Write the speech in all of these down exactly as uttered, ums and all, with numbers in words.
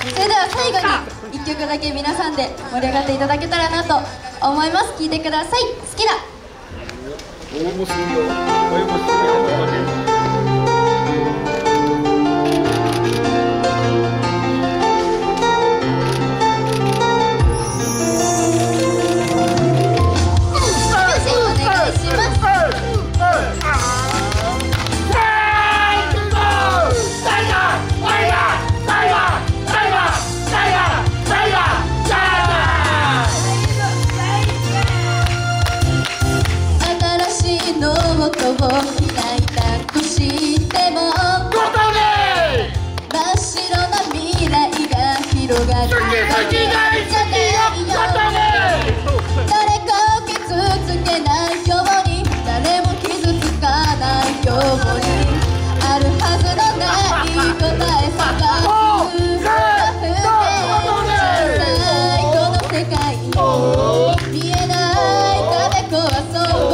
それでは最後にいっきょくだけ皆さんで盛り上がっていただけたらなと思います。聴いてください。好きだ。 応募するよ。応募するよ。 を開いたとしても真っ白な未来が広がるじゃないよ。誰かを傷つけないように誰も傷つかないようにあるはずのない答え探すこの世界見えない壁壊そう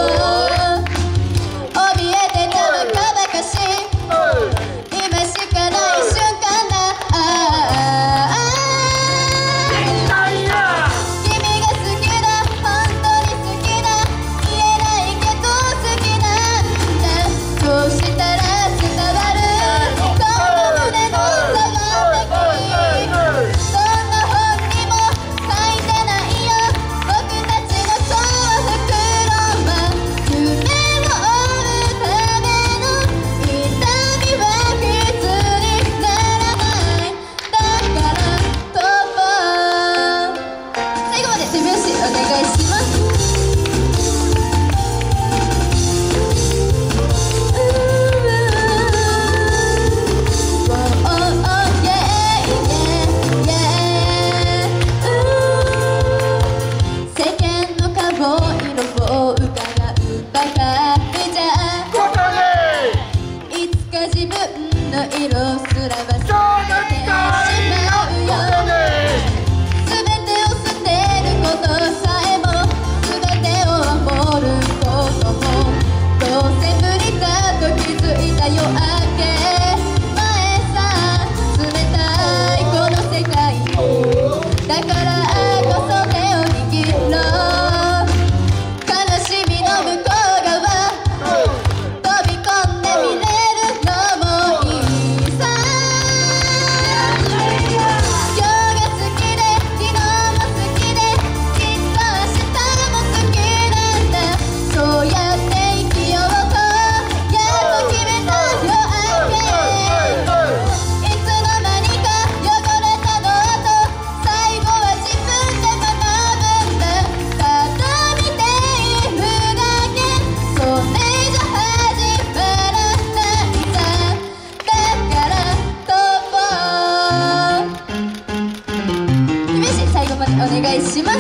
お願いします。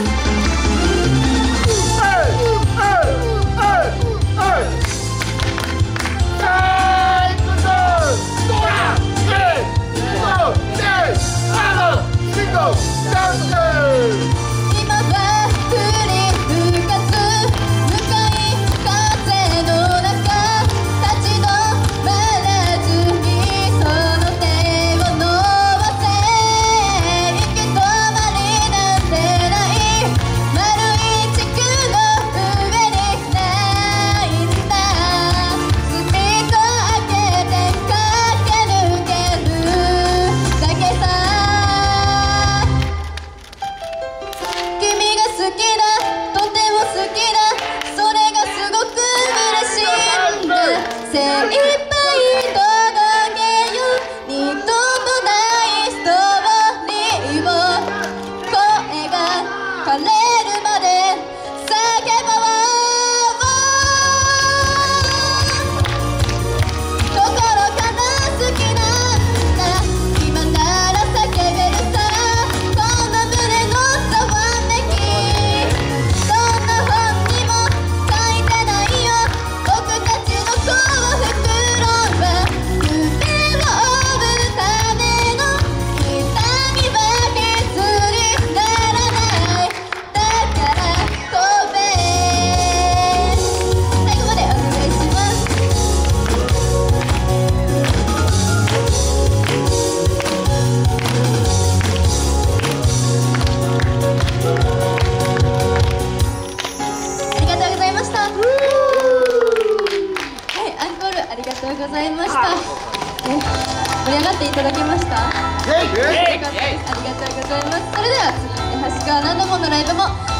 今は降り吹かす向かい風の中立ち止まらずにその手を伸ばせ行き止まりなんてないございました。ね、盛り上がっていただけました？よかったです。ありがとうございます。それでは続いて橋川ナンドモンのライブも